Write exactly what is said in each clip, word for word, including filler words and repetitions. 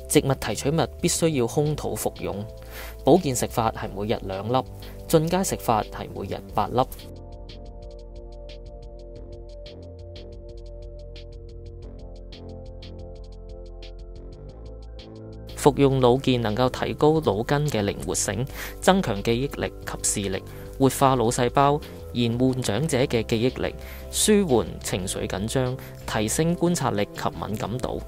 植物提取物必須要空肚服用。保健食法係每日兩粒，進階食法係每日八粒。服用腦健能夠提高腦筋嘅靈活性，增強記憶力及視力，活化腦細胞，延緩長者嘅記憶力，舒緩情緒緊張，提升觀察力及敏感度。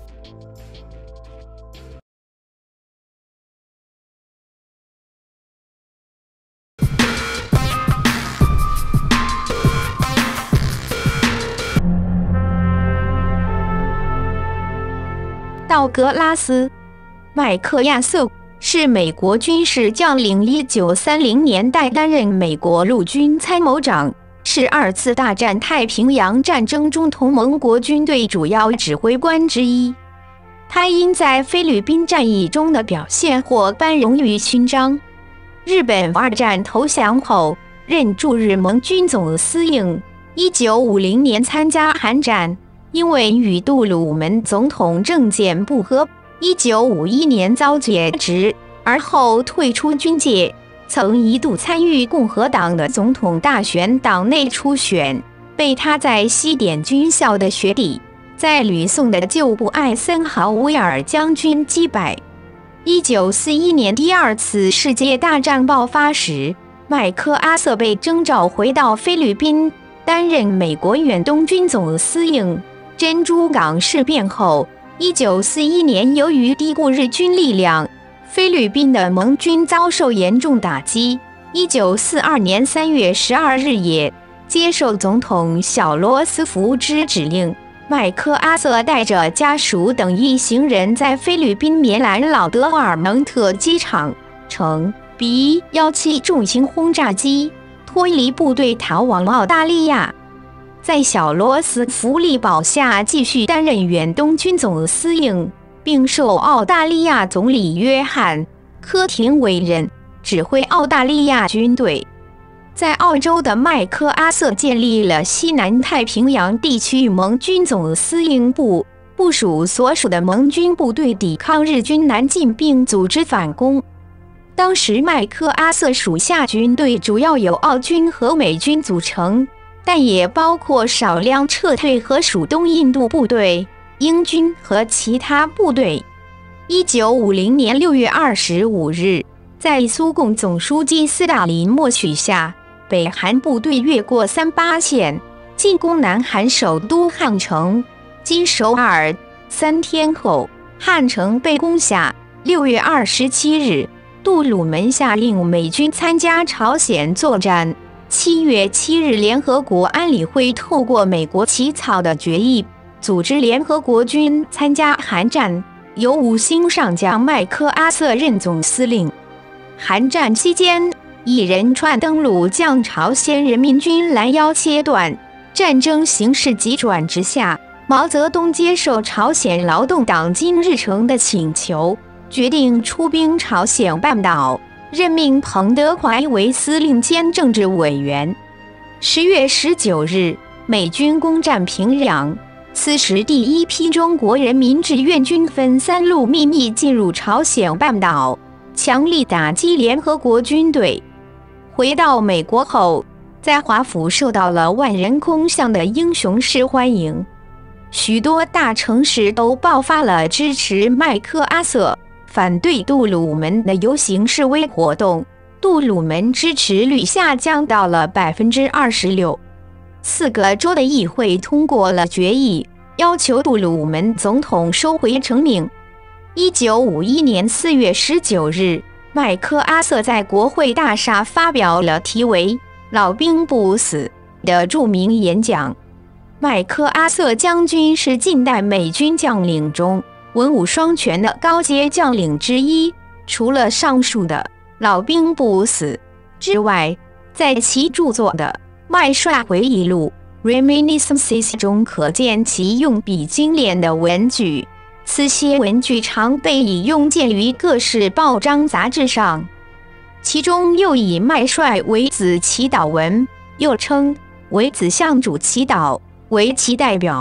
道格拉斯·麦克亚瑟是美国军事将领，一九三零年代担任美国陆军参谋长，是二次大战太平洋战争中同盟国军队主要指挥官之一。他因在菲律宾战役中的表现获颁荣誉勋章。日本二战投降后，任驻日盟军总司令。一九五零年参加韩战，因为与杜鲁门总统政见不合，一九五一年遭解职，而后退出军界。曾一度参与共和党的总统大选党内初选，被他在西点军校的学弟，在吕宋的旧部艾森豪威尔将军击败。一九四一年第二次世界大战爆发时，麦克阿瑟被征召回到菲律宾，担任美国远东军总司令。珍珠港事变后，一九四一年由于低估日军力量，菲律宾的盟军遭受严重打击。一九四二年三月十二日夜，接受总统小罗斯福之指令，麦克阿瑟带着家属等一行人在菲律宾棉兰老德尔蒙特机场乘 B 十七重型轰炸机脱离部队逃往澳大利亚。在小罗斯福力保下继续担任远东军总司令，并受澳大利亚总理约翰·科廷委任，指挥澳大利亚军队。在澳洲的麦克阿瑟建立了西南太平洋地区盟军总司令部，部署所属的盟军部队抵抗日军南进并组织反攻。当时麦克阿瑟属下军队主要由澳军和美军组成，但也包括少量撤退和属东印度部队、英军和其他部队。一九五零年六月二十五日，在苏共总书记斯大林默许下，北韩部队越过三八线，进攻南韩首都汉城（今首尔）。三天后，汉城被攻下。六月二十七日，杜鲁门下令美军参加朝鲜作战。七月七日，联合国安理会透过美国起草的决议，组织联合国军参加韩战，由五星上将麦克阿瑟任总司令。韩战期间，一连串登陆将朝鲜人民军拦腰切断，战争形势急转直下。毛泽东接受朝鲜劳动党金日成的请求，决定出兵朝鲜半岛，任命彭德怀为司令兼政治委员。十月十九日，美军攻占平壤。此时，第一批中国人民志愿军分三路秘密进入朝鲜半岛，强力打击联合国军队。回到美国后，在华府受到了万人空巷的英雄式欢迎，许多大城市都爆发了支持麦克阿瑟、反对杜鲁门的游行示威活动，杜鲁门支持率下降到了百分之二十六。四个州的议会通过了决议，要求杜鲁门总统收回成命。一九五一年四月十九日，麦克阿瑟在国会大厦发表了题为《老兵不死》的著名演讲。麦克阿瑟将军是近代美军将领中文武双全的高阶将领之一，除了上述的《老兵不死》之外，在其著作的《麦帅回忆录》Reminiscences 中可见其用笔精炼的文句，此些文句常被引用见于各式报章杂志上。其中又以麦帅为子祈祷文，又称为子向主祈祷，为其代表。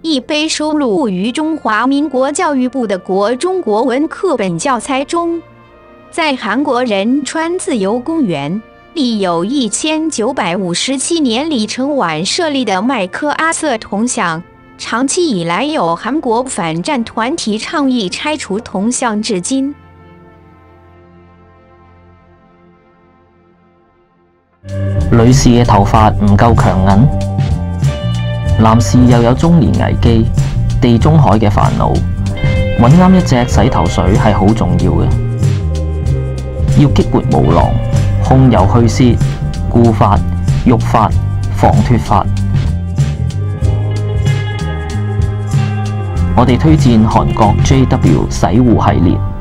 亦被收录于中华民国教育部的国中国文课本教材中。在韩国仁川自由公园，立有一千九百五十七年里程晚设立的麦克阿瑟铜像，长期以来有韩国反战团体倡议拆除铜像至今。 女士嘅頭髮唔夠強韌，男士又有中年危機、地中海嘅煩惱，揾啱一隻洗頭水係好重要嘅。要激活毛囊、控油去屑、固髮、育髮、防脫髮。我哋推薦韓國 J W 洗護系列。